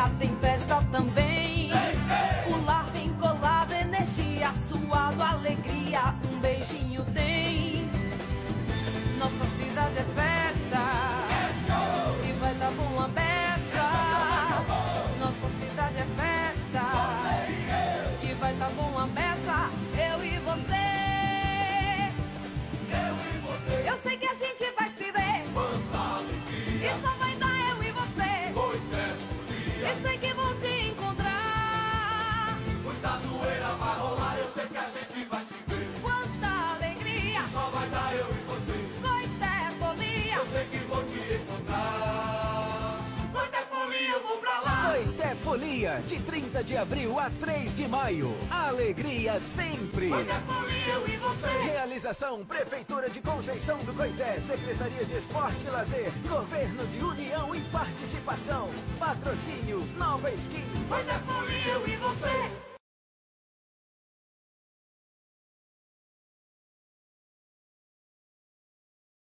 dia tem festa também. O lar bem colado, energia, suado, alegria, um beijinho tem. Nossa cidade é festa, e vai dar bom a beça. Nossa cidade é festa, e vai dar bom a beça. Eu e você. Eu sei que a gente vai se ver. Quanta alegria. E só vai dar eu e você. Coité Folia. Eu sei que vou te encontrar. Muita zoeira vai rolar, eu sei que a gente vai se ver. Quanta alegria. Só vai dar eu e você. Coité Folia. Eu sei que vou te encontrar. Coité Folia, eu vou pra lá. Coité Folia, de 30 de abril a 3 de maio. Alegria sempre. Coité Folia, eu e você. Realização Prefeitura de Conceição do Coité, Secretaria de Esporte e Lazer, Governo de União e Participação. Patrocínio Nova Skin. Coité Folia, eu e você.